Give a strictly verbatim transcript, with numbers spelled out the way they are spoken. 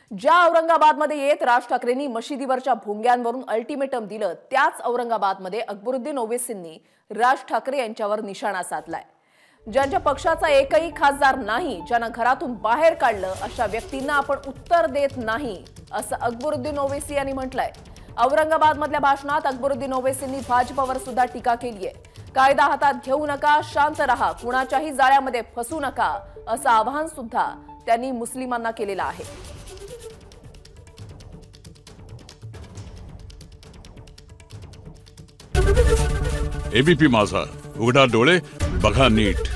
ज्या औरंगाबादमध्ये येत राज ठाकरेंनी मशिदीवरच्या भोंग्यांवरून अल्टिमेटम दिलं, त्याच औरंगाबादमध्ये अकबरुद्दीन ओवैसींनी राज ठाकरे यांच्यावर निशाणा साधलाय। ज्यांच्या पक्षाचा एकही खासदार नाही, ज्यांना घरातून बाहेर काढलं, अशा व्यक्तींना आपण उत्तर देत नाही, असं अकबरुद्दीन ओवैसी यांनी म्हटलंय। औरंगाबादमधल्या भाषणात अकबरुद्दीन ओवैसींनी भाजपवर सुद्धा टीका केली आहे। कायदा हातात घेऊ नका, शांत रहा, कुणाच्याही जाळ्यामध्ये फसू नका, असं आवाहन सुद्धा त्यांनी मुस्लिमांना केलेलं आहे। एबीपी माझा, उघडा डोळे बघा नीट।